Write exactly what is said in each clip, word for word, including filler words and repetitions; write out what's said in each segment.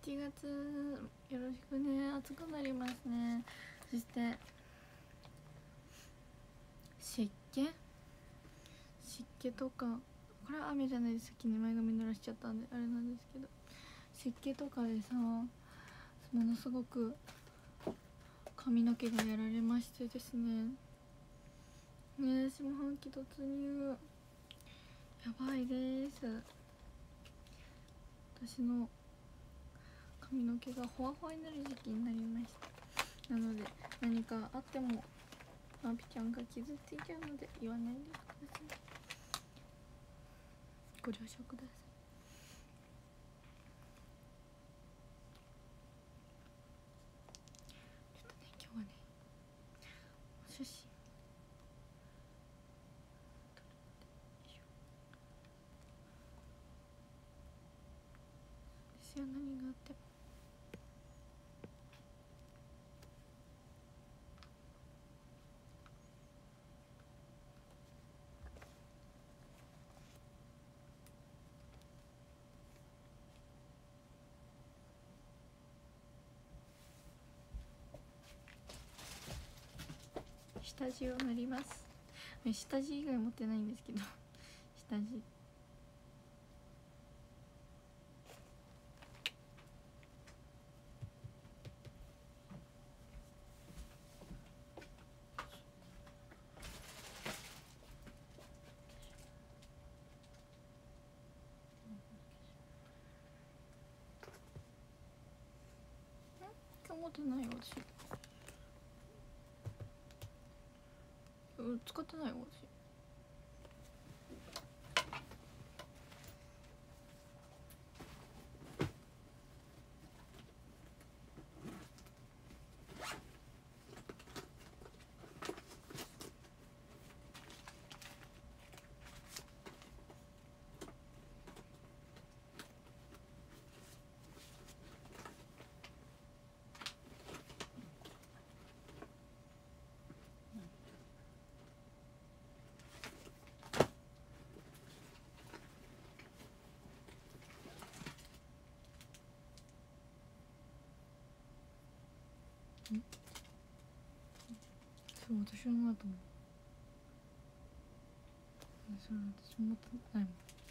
ちがつよろしくね。暑くなりますね。そして湿気湿気とか、これは雨じゃないです。先に前髪濡らしちゃったんであれなんですけど、湿気とかでさ、ものすごく髪の毛がやられましてですね。ね、下半期突入やばいです。私の髪の毛がホワホワになる時期になりました。なので何かあってもまぴちゃんが傷ついちゃうので言わないでください。ご了承ください。ちょっとね、今日はね、お写真ですよ、何があっても。下地を塗ります。下地以外持ってないんですけど下地今日持ってないよ私。うん、使ってないよ私。そう、私もだと思う。それ私持ってないもん。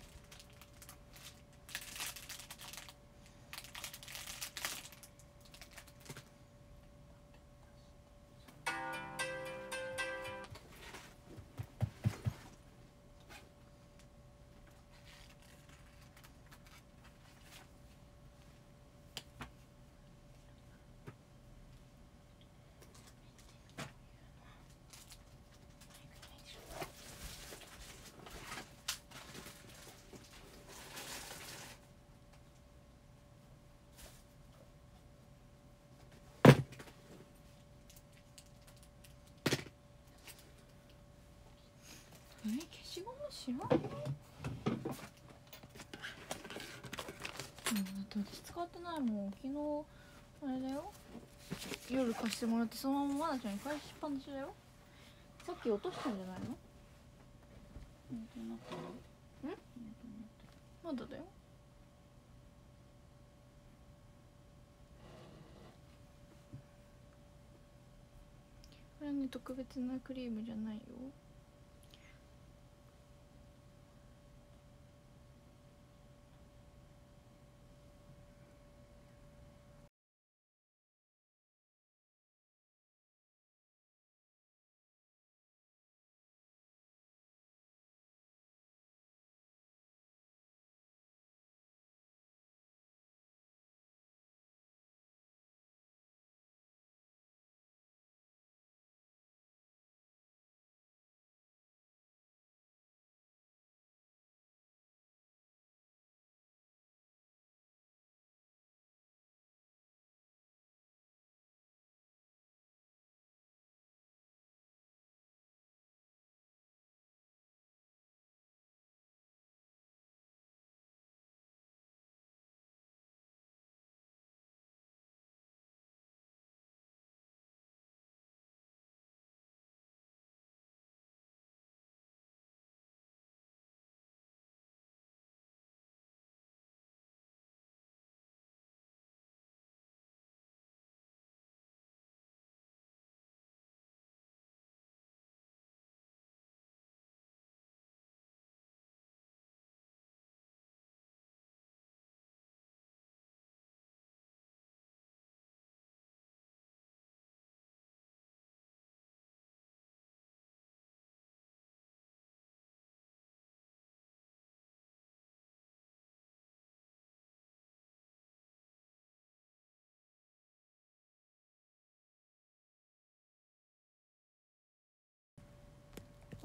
え、消しゴム知らない？うん、だって私使ってないもん。昨日あれだよ、夜貸してもらってそのまままなちゃんに返しっぱなしだよ。さっき落としたんじゃないの？ん？まだだよ。これはね、特別なクリームじゃないよ。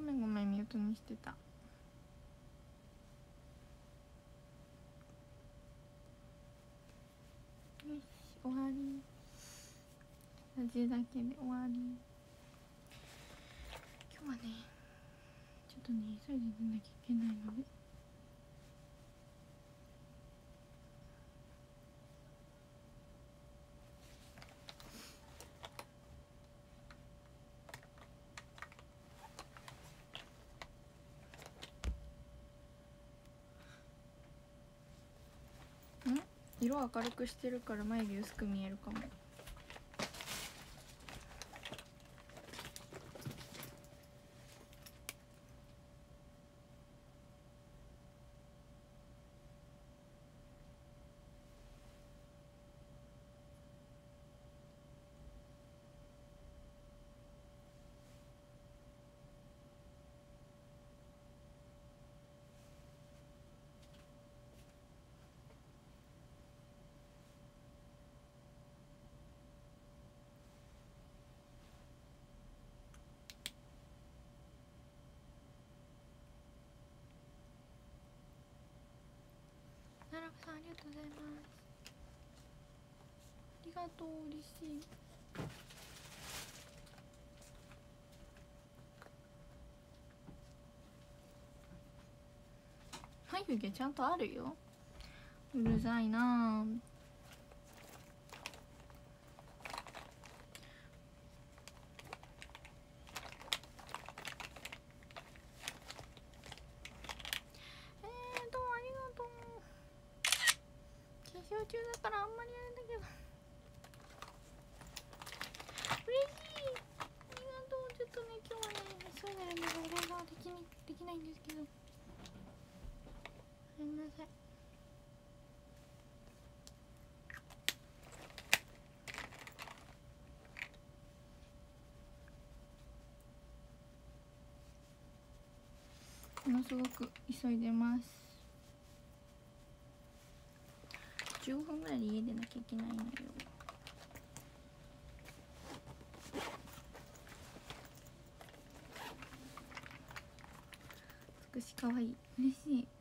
めんごめん、ミュートにしてた。よし、終わり。ラジだけで終わり。今日はねちょっとね急いで出なきゃいけないので、ん色明るくしてるから眉毛薄く見えるかも。ななこさんありがとうございます。ありがとう、嬉しい。眉毛ちゃんとあるよ。うるさいなぁ。えーどうもありがとう。化粧中だからあんまりあれだけど嬉しい。ありがとう。ちょっとね今日はね急いでるのでライブはできにできないんですけど、ごめんなさい。ものすごく急いでます。じゅうごふんぐらいで家出なきゃいけないのよ。少し可愛い、嬉しい。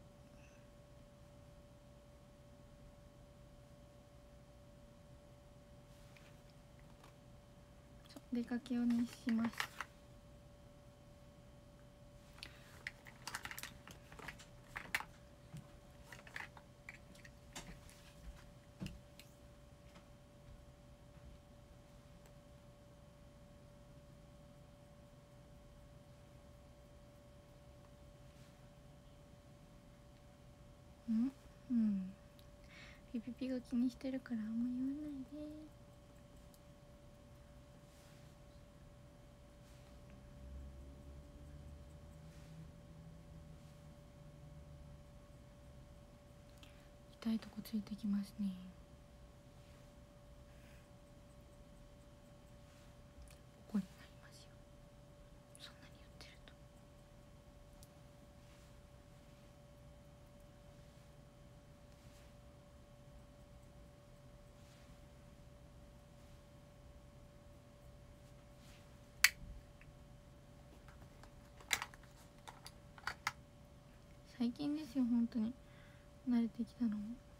出かけをねします。うんうんピピピが気にしてるからあんま言わないで。痛いとこついてきますね。ここになりますよ、そんなに言ってると。最近ですよ本当に慣れてきたのも。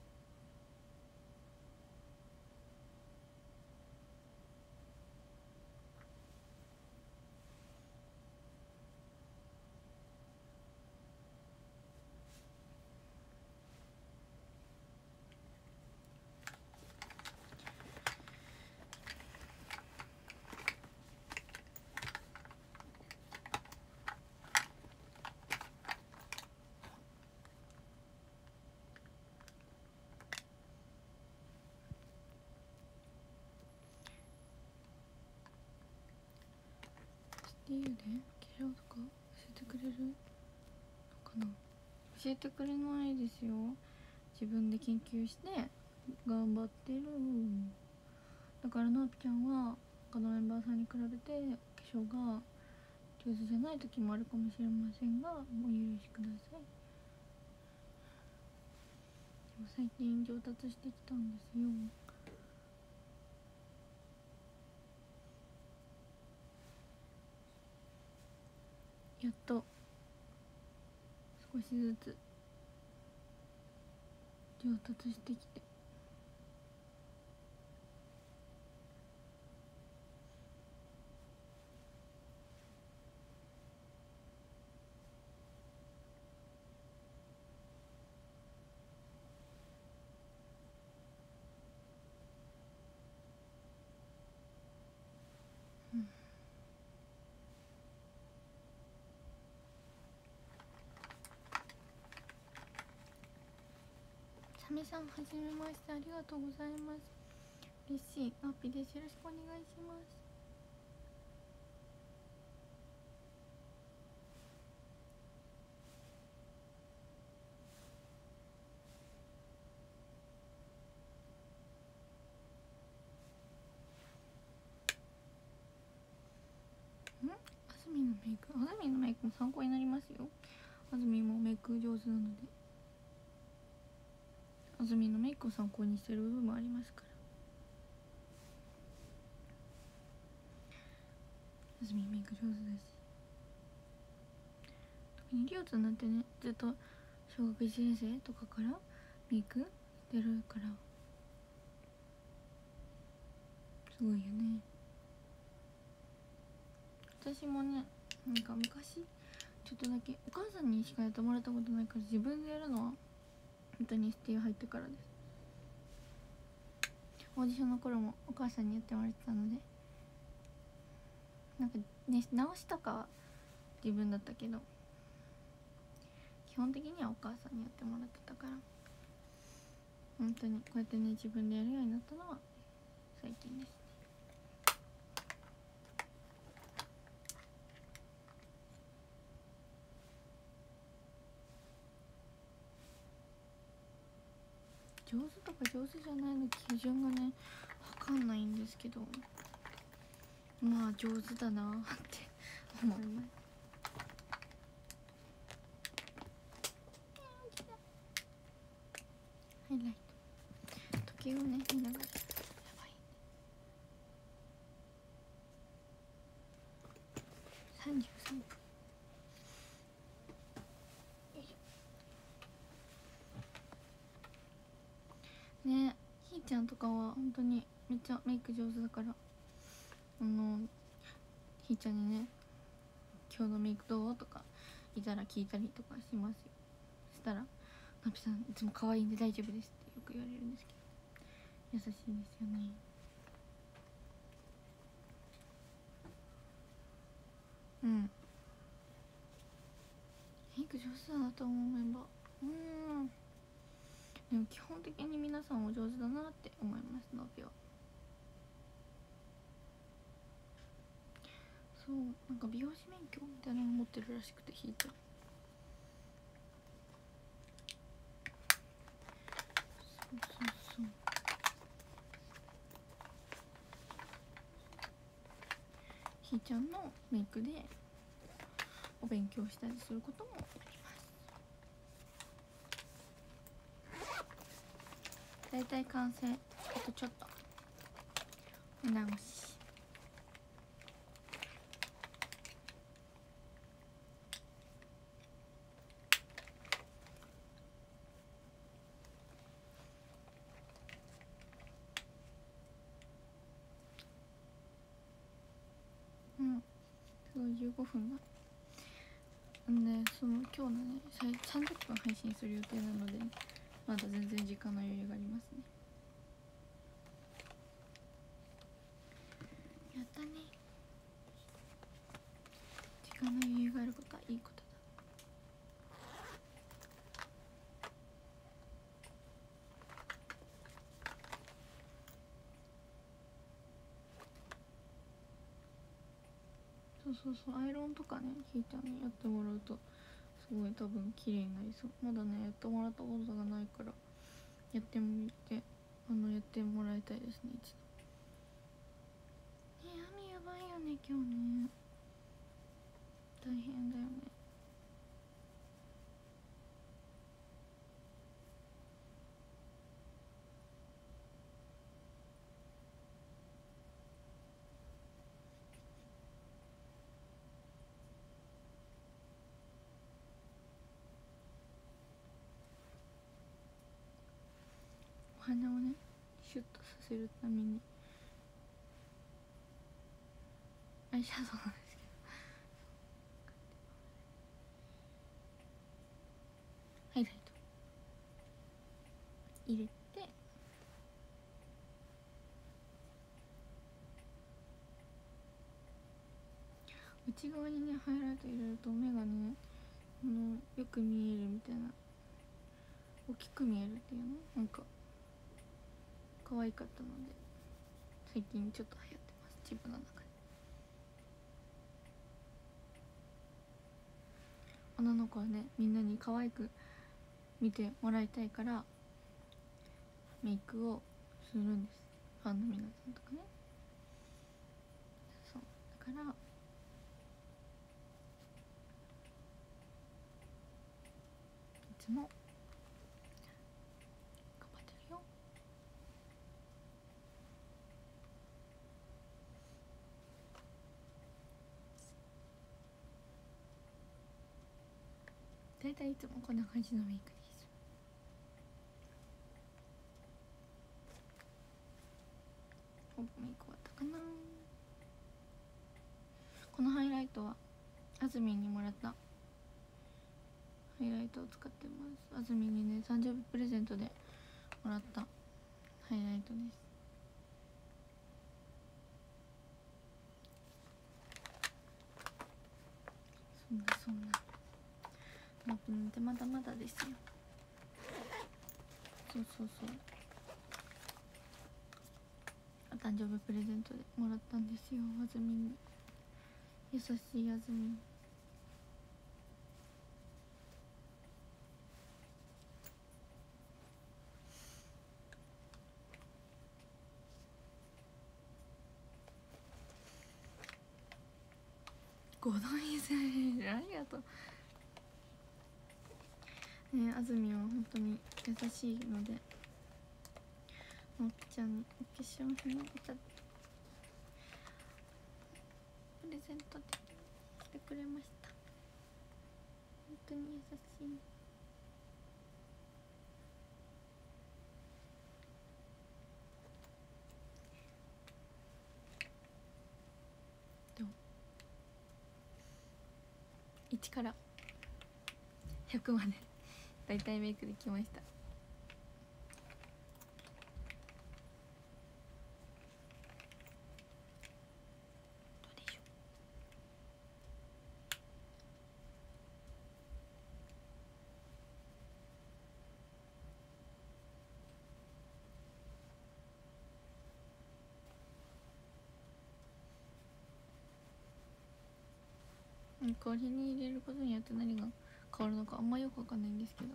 理由で化粧とか教えてくれるのかな。教えてくれないですよ。自分で研究して頑張ってる。だからなぴちゃんは他のメンバーさんに比べて化粧が上手じゃない時もあるかもしれませんが、もうお許しください。でも最近上達してきたんですよ。いやっと少しずつ上達してきて、サメさんはじめまして、ありがとうございます。嬉しい、ナッピです。よろしくお願いします。ん？あずみのメイク、あずみのメイクも参考になりますよ。あずみもメイク上手なので、あずみのメイクを参考にしてる部分もありますから。あずみメイク上手だし、特にりょうつなんてね、ずっと小学いちねん生とかからメイクしてるからすごいよね。私もね、なんか昔ちょっとだけお母さんにしかやってもらったことないから、自分でやるのは本当にステイ入ってからです。オーディションの頃もお母さんにやってもらってたので、なんかね、直しとかは自分だったけど、基本的にはお母さんにやってもらってたから、本当にこうやってね、自分でやるようになったのは最近ですね。上手とか上手じゃないの基準がね、分かんないんですけど、まあ上手だなって思います。ハイライト、時計をね見ながら、やばいね、さんじゅうさんぷん。ね、ひーちゃんとかは本当にめっちゃメイク上手だから、あのひーちゃんにね、今日のメイクどうとかいたら聞いたりとかしますよ。そしたら、なぴさんいつも可愛いんで大丈夫ですってよく言われるんですけど、優しいですよね。うん、メイク上手だなと思うメンバー、うん、でも基本的に皆さんお上手だなって思います、ナピは。そう、なんか美容師免許みたいなの持ってるらしくて、ひーちゃん。そうそうそう、ひーちゃんのメイクでお勉強したりすることもあります。だいたい完成、あとちょっとお直し。うん、すごいじゅうごふんだ。んで、その今日のね、さんじゅっぷん配信する予定なので、まだ全然時間の余裕がありますね。やったね。時間の余裕があることはいいことだ。そうそうそう、アイロンとかね、ひーちゃんにやってもらうとすごい多分綺麗になりそう。まだね、やってもらったことがないから、やってみて、あのやってもらいたいですね、一度。ね、雨やばいよね今日ね、大変だよね。 鼻をねシュッとさせるためにアイシャドウなんですけど、ハイライト入れて、内側にねハイライト入れると目がねあのよく見えるみたいな、大きく見えるっていうのなんか可愛かったので最近ちょっと流行ってます、自分の中で。女の子はねみんなに可愛く見てもらいたいからメイクをするんです、ファンの皆さんとかね。そうだからいつも頑張ってるよ。だいたいいつもこんな感じのメイクです。ほぼメイク終わったかな。このハイライトはあずみんにもらったハイライトを使ってます。あずみんにね誕生日プレゼントでもらったハイライトです。そんなそんなラップなんてまだまだですよ。そうそうそう、お誕生日プレゼントでもらったんですよ、あずみんに。優しいあずみん。ごど水ありがとうね。あずみんは本当に優しいので、のっぴちゃんにお化粧品をいただプレゼントでしてくれました。本当に優しい。どういちからひゃくまでだいたいメイクできました。どうでしょう。これに入れることによって何が変わるのかあんまよくわかんないんですけど、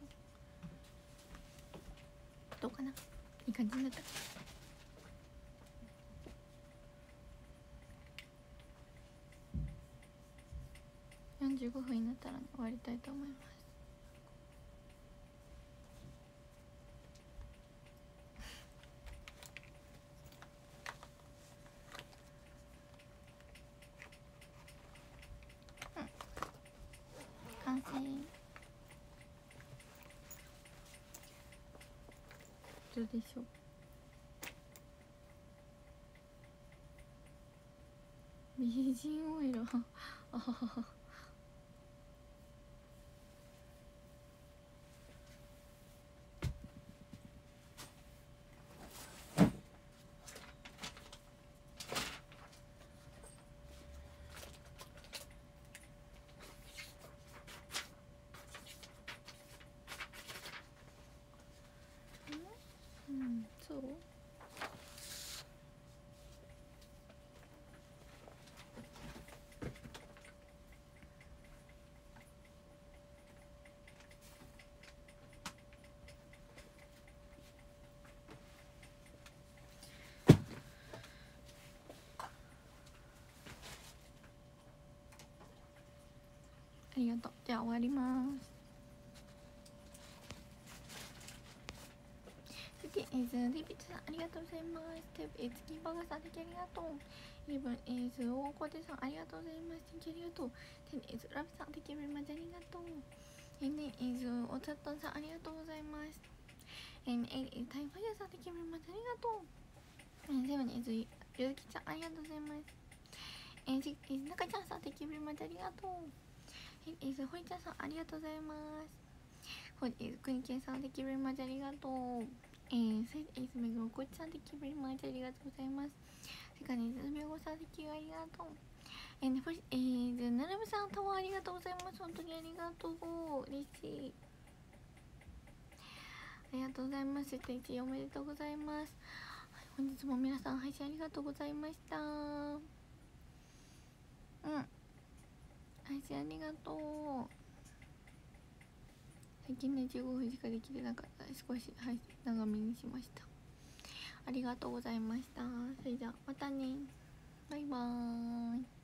どうかな、いい感じになった。よんじゅうごふんになったら、ね、終わりたいと思います。うん、完成。どうでしょう。美人オイルあははは。うん、そう。ありがとう。じゃあ終わります。次、えー、リビッツさんありがとうございます。テープ、えー、月バガさん、ありがとう。イレブン、えー、大小手さん、ありがとうございます。ありがとう。テン、えー、ラビさん、テキブリマジありがとう。えー、ね、えー、おちゃったんさん、ありがとうございます。 えー、えー、タイファイヤーさん、テキブリマジありがとう。えー、セブンエズゆずきちゃん、ありがとうございます。えー、しえー、中ちゃんさん、テキブリマジありがとう。えー、ほいちゃんさん、ありがとうございます。ほい、えー、くにけんさん、テキブリマジありがとう。えー、せえー、すめぐろこちさん、テキブリマジありがとうございます。せかにずみごさん、テキありがとう。えー、ね、ふしえー、なるみさん、タワーありがとうございます。本当にありがとう。嬉しい。ありがとうございます。いちおめでとうございます。はい、本日も皆さん配信ありがとうございました。うん。配信ありがとう。最近ね、じゅうごふんしかできてなかった。少し配信長めにしました。ありがとうございました。それじゃあ、またね。バイバーイ。